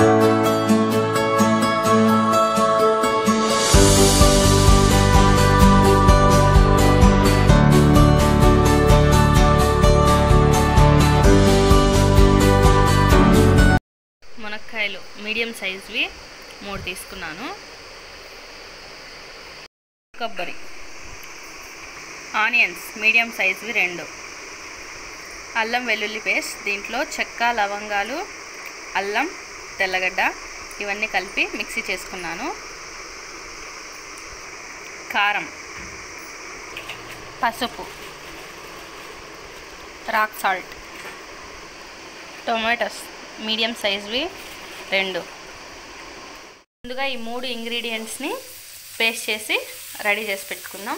మునక్కాయలు మీడియం సైజ్వి 3 తీసుకున్నాను. కొబ్బరి, ఆనియన్స్ మీడియం సైజ్వి 2, అల్లం వెల్లుల్లి పేస్ట్, దీంట్లో చెక్క, లవంగాలు, అల్లం, తెల్లగడ్డ ఇవన్నీ కలిపి మిక్సీ చేసుకున్నాను. కారం, పసుపు, రాక్ సాల్ట్, టొమాటోస్ మీడియం సైజ్వి 2. ముందుగా ఈ 3 ఇంగ్రీడియంట్స్ని పేస్ట్ చేసి రెడీ చేసి పెట్టుకుందాం.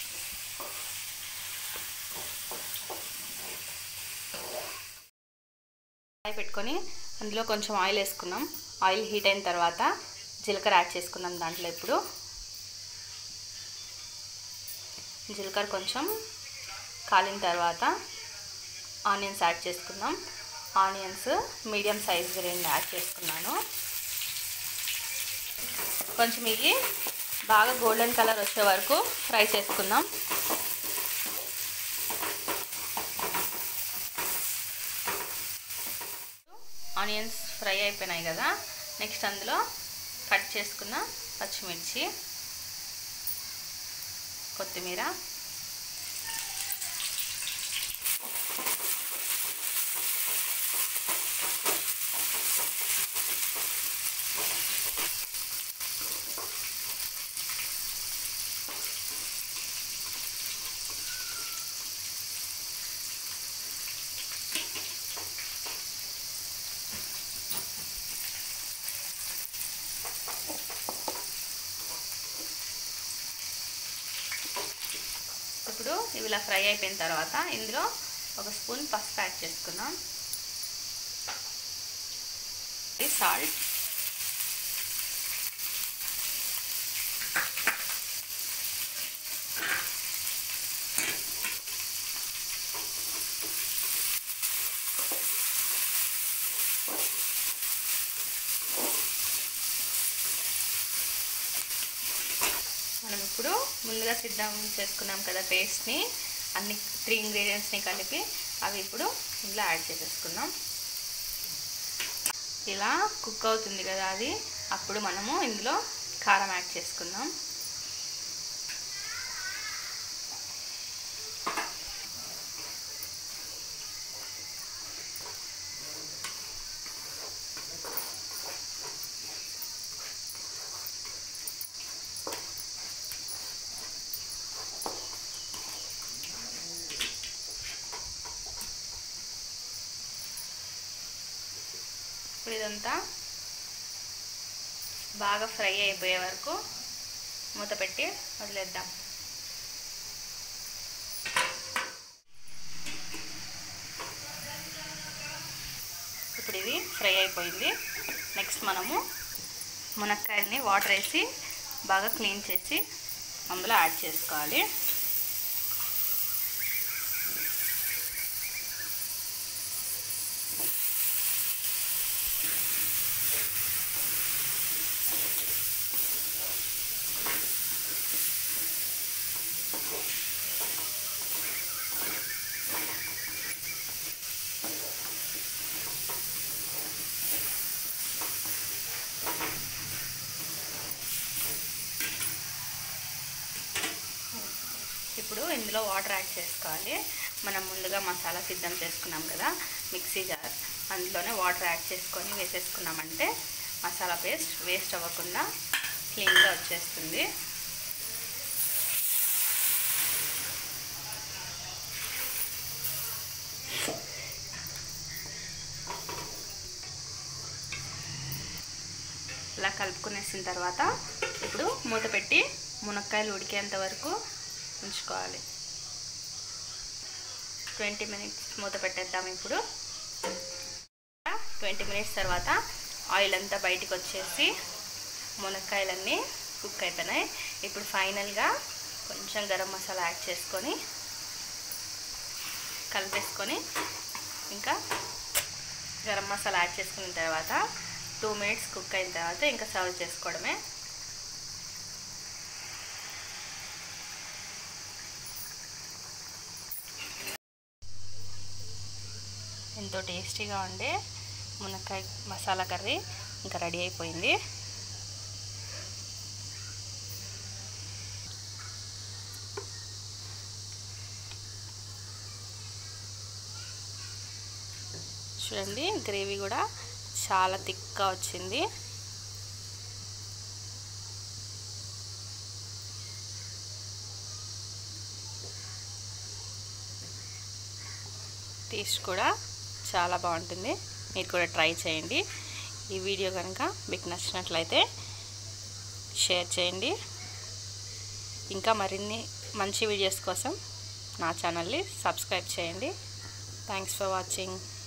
పెట్టుకొని అందులో కొంచెం ఆయిల్ వేసుకున్నాం. ఆయిల్ హీట్ అయిన తర్వాత జీలకర్ర యాడ్ చేసుకున్నాం. దాంట్లో ఇప్పుడు జీలకర్ర కొంచెం కాలిన తర్వాత ఆనియన్స్ యాడ్ చేసుకుందాం. ఆనియన్స్ మీడియం సైజ్ 2 యాడ్ చేసుకున్నాను. కొంచెం ఇవి బాగా గోల్డెన్ కలర్ వచ్చే వరకు ఫ్రై చేసుకుందాం. ఆనియన్స్ ఫ్రై అయిపోయినాయి కదా, నెక్స్ట్ అందులో కట్ చేసుకున్న పచ్చిమిర్చి, కొత్తిమీర, ఇప్పుడు ఇవి ఇలా ఫ్రై అయిపోయిన తర్వాత ఇందులో 1 స్పూన్ పసుపు యాడ్ చేసుకుందాం. సాల్ట్, మనం ఇప్పుడు ముందుగా సిద్ధం చేసుకున్నాం కదా పేస్ట్ని, అన్ని 3 ఇంగ్రీడియంట్స్ని కలిపి అవి ఇప్పుడు ఇందులో యాడ్ చేసేసుకుందాం. ఇలా కుక్ అవుతుంది కదా అది, అప్పుడు మనము ఇందులో కారం యాడ్ చేసుకుందాం. ఇప్పుడు ఇదంతా బాగా ఫ్రై అయిపోయే వరకు మూత పెట్టి వదిలేద్దాం. ఇప్పుడు ఇది ఫ్రై అయిపోయింది. నెక్స్ట్ మనము మునక్కాయల్ని వాటర్ వేసి బాగా క్లీన్ చేసి అందులో యాడ్ చేసుకోవాలి. ఇప్పుడు ఇందులో వాటర్ యాడ్ చేసుకోవాలి. మనం ముందుగా మసాలా సిద్ధం చేసుకున్నాం కదా మిక్సీ జార్, అందులోనే వాటర్ యాడ్ చేసుకొని వేసేసుకున్నామంటే మసాలా పేస్ట్ వేస్ట్ అవ్వకుండా క్లీన్గా వచ్చేస్తుంది. ఇలా కలుపుకునేసిన తర్వాత ఇప్పుడు మూత పెట్టి మునక్కాయలు ఉడికేంత వరకు ఉంచుకోవాలి. 20 మినిట్స్ మూత పెట్టేద్దాం. ఇప్పుడు 20 మినిట్స్ తర్వాత ఆయిల్ అంతా బయటికి వచ్చేసి మునక్కాయలన్నీ కుక్ అయిపోయినాయి. ఇప్పుడు ఫైనల్గా కొంచెం గరం మసాలా యాడ్ చేసుకొని కలిపేసుకొని, ఇంకా గరం మసాలా యాడ్ చేసుకున్న తర్వాత 2 మినిట్స్ కుక్ అయిన తర్వాత ఇంకా సర్వ్ చేసుకోవడమే. ఎంతో టేస్టీగా ఉండే మునక్కాయ మసాలా కర్రీ ఇంకా రెడీ అయిపోయింది. చూడండి, గ్రేవీ కూడా చాలా థిక్గా వచ్చింది. టేస్ట్ కూడా చాలా బాగుంటుంది. మీరు కూడా ట్రై చేయండి. ఈ వీడియో కనుక మీకు నచ్చినట్లయితే షేర్ చేయండి. ఇంకా మరిన్ని మంచి వీడియోస్ కోసం నా ఛానల్ని సబ్స్క్రైబ్ చేయండి. Thanks for watching.